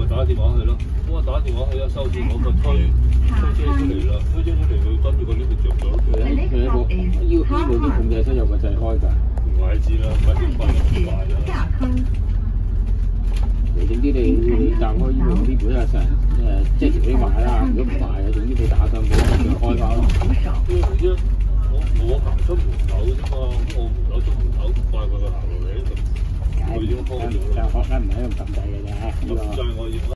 打電話去咯。咁我打電話去一收線，我咪推車出嚟啦，推車出嚟佢跟住個 lift 着咗。 佢一個醫護啲控制室有個掣開㗎。 唔怪之啦，快啲快咁快啦。 總之你站開醫護嗰啲本啊成即係條尾埋啦，如果唔埋嘅，總之你打上冇就開翻咯。 因為我行出門口啫嘛，咁我門口出門口，快佢行落嚟，佢已經開咗啦。 但係學緊唔係咁撳掣嘅啫。 撳掣我要。